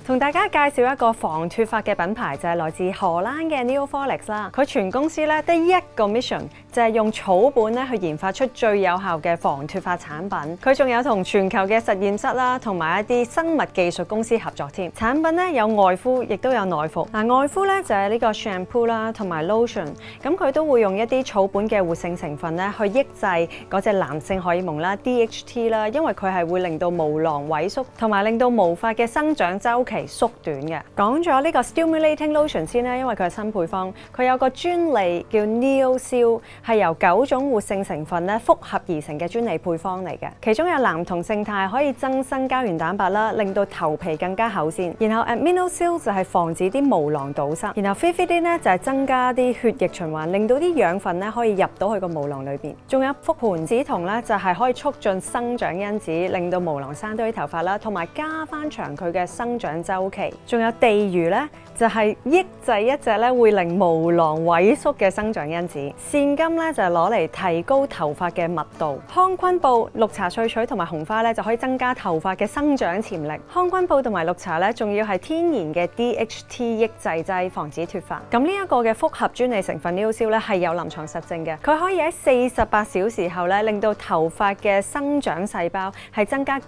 同大家介紹一個防脫髮嘅品牌，就係來自荷蘭嘅 Neofolix 啦。佢全公司咧得一個 mission，就係用草本咧去研發出最有效嘅防脫髮產品。佢仲有同全球嘅實驗室啦，同埋一啲生物技術公司合作添。產品咧有外敷，亦都有內服。外敷咧就係呢個 shampoo 啦，同埋 lotion。咁佢都會用一啲草本嘅活性成分咧去抑制嗰隻男性荷爾蒙啦 DHT 啦，因為佢係會令到毛囊萎縮，同埋令到毛髮嘅生長週期縮短嘅。講咗呢個 stimulating lotion 先啦，因為佢係新配方，佢有個專利叫 NeoSeal， 係由9種活性成分咧複合而成嘅專利配方嚟嘅。其中有男同性肽可以增生膠原蛋白啦，令到頭皮更加厚線。然後 AminoSeal 就係防止啲毛囊堵塞。然後 Fifidin 咧就係增加啲血液循環，令到啲養分咧可以入到去個毛囊裏邊。仲有覆盆子酮咧就係可以促進生長因子，令到毛囊生多啲頭髮啦，同埋加翻長佢嘅生長週期。仲有地魚咧，就係抑制一隻咧會令毛囊萎縮嘅生長因子。線金咧就係攞嚟提高頭髮嘅密度。康昆布、綠茶萃取同埋紅花咧就可以增加頭髮嘅生長潛力。康昆布同埋綠茶咧仲要係天然嘅 DHT 抑制劑，防止脫髮。咁呢一個嘅複合專利成分 NeoSeal 咧係有臨床實證嘅，佢可以喺48小時後咧令到頭髮嘅生長細胞係增加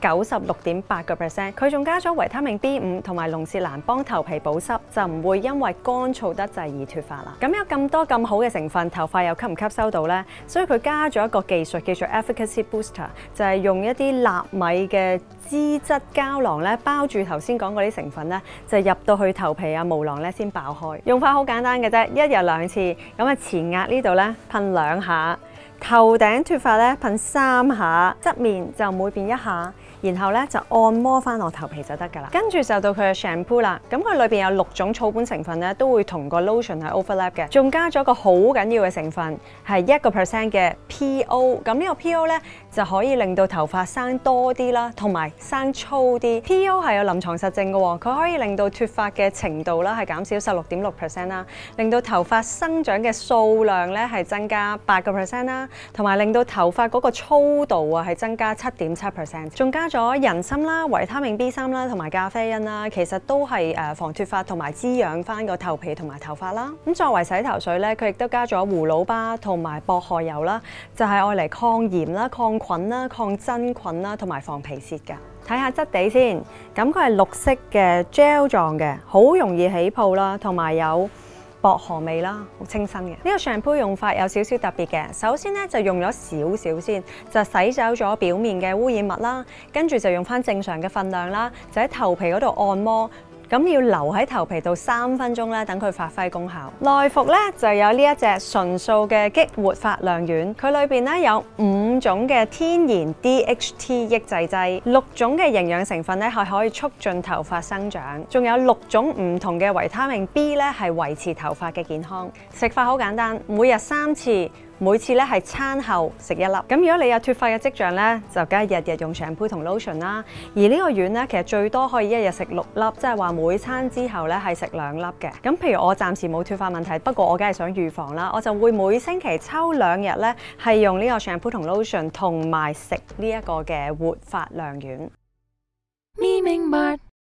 96.8%。佢仲加咗維他命 B5 同埋龍舌蘭幫頭皮保濕，就唔會因為乾燥得滯而脫髮啦。咁有咁多咁好嘅成分，頭髮又吸唔吸收到呢？所以佢加咗一個技術叫做 Efficacy Booster， 就係用一啲納米嘅脂質膠囊咧包住頭先講嗰啲成分咧，就入到去頭皮啊毛囊咧先爆開。用法好簡單嘅啫，一日2次。咁啊前額呢度咧噴2下，頭頂脫髮咧噴3下，側面就每邊1下。然後咧就按摩翻落頭皮就得㗎啦。跟住就到佢嘅 shampoo 啦。咁佢裏邊有6種草本成分咧，都會同個 lotion 係 overlap 嘅。仲加咗個好緊要嘅成分係1% 嘅 PO。咁呢個 PO 咧就可以令到頭髮生多啲啦，同埋生粗啲。PO 係有臨床實證嘅喎，佢可以令到脫髮嘅程度啦係減少16.6% 啦，令到頭髮生長嘅數量咧係增加8% 啦，同埋令到頭髮嗰個粗度啊係增加7.7%。仲加咗人參啦、維他命 B3啦同埋咖啡因啦，其實都係防脫髮同埋滋養翻個頭皮同埋頭髮啦。咁作為洗頭水咧，佢亦都加咗胡蘿蔔同埋薄荷油啦，就係愛嚟抗炎啦、抗菌啦、抗真菌啦同埋防皮屑㗎。睇下質地先，咁佢係綠色嘅 gel 狀嘅，好容易起泡啦，同埋有薄荷味啦，好清新嘅。呢個 shampoo 用法有少少特別嘅。首先咧就用咗少少先，就洗走咗表面嘅污染物啦，跟住就用翻正常嘅分量啦，就喺頭皮嗰度按摩。咁要留喺頭皮度3分鐘咧，等佢發揮功效。內服咧就有呢一隻純素嘅激活髮亮丸，佢裏邊咧有5種嘅天然 DHT 抑制劑，6種嘅營養成分咧係可以促進頭髮生長，仲有6種唔同嘅維他命 B 咧係維持頭髮嘅健康。食法好簡單，每日3次。每次咧係餐後食1粒。咁如果你有脫髮嘅跡象咧，就梗係日日用 shampoo 同 lotion 啦。而呢個丸咧，其實最多可以一日食6粒，即係話每餐之後咧係食2粒嘅。咁譬如我暫時冇脫髮問題，不過我梗係想預防啦，我就會每星期抽2日咧係用呢個 shampoo 同 lotion， 同埋食呢一個嘅活髮亮丸。